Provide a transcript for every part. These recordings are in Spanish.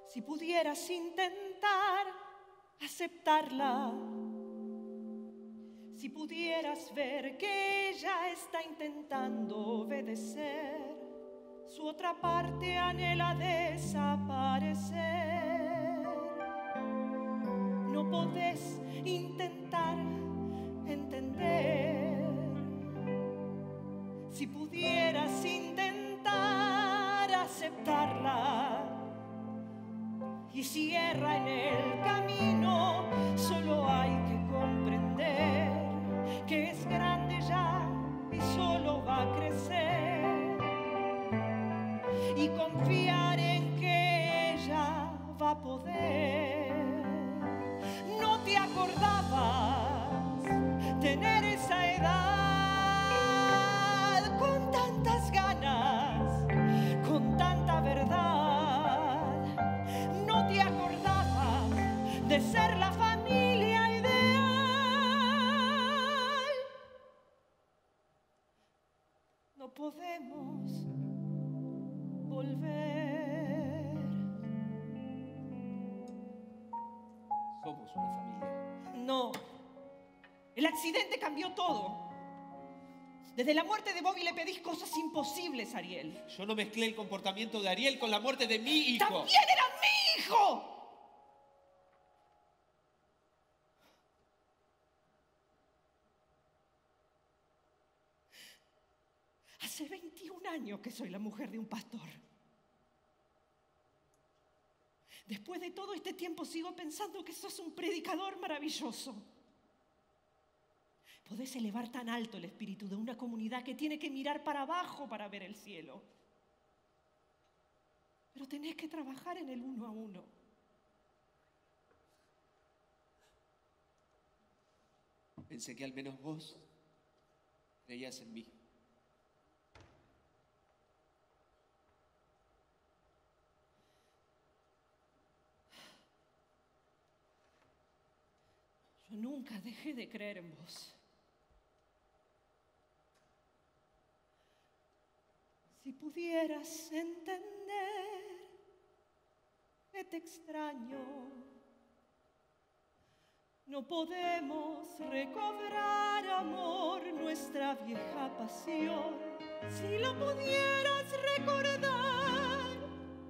Si pudieras intentar aceptarla, si pudieras ver que ella está intentando obedecer, su otra parte anhela desaparecer. No podés intentar entender. Si pudieras intentar aceptarla, y si erra en el camino, solo hay que comprender que es grande ya y solo va a crecer, y confiar en que ella va a poder. No te acordabas tener esa edad, con tantas ganas, con tanta verdad. No te acordabas de ser la familia ideal. No podemos volver. Somos una familia. No. El accidente cambió todo. Desde la muerte de Bobby le pedís cosas imposibles, Ariel. Yo no mezclé el comportamiento de Ariel con la muerte de mi hijo. ¡También era mi hijo! Hace 21 años que soy la mujer de un pastor. Después de todo este tiempo sigo pensando que sos un predicador maravilloso. Podés elevar tan alto el espíritu de una comunidad que tiene que mirar para abajo para ver el cielo. Pero tenés que trabajar en el uno a uno. Pensé que al menos vos creías en mí. Yo nunca dejé de creer en vos. Si pudieras entender que te extraño, no podemos recobrar, amor, nuestra vieja pasión. Si lo pudieras recordar,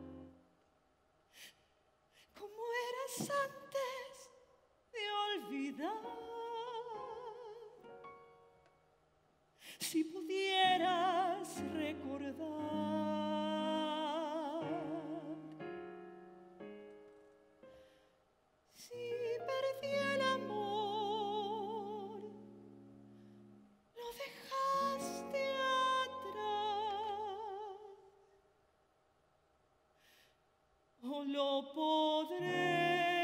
como eras antes de olvidar. Si pudieras recordar, si perdí el amor, lo dejaste atrás, o lo podré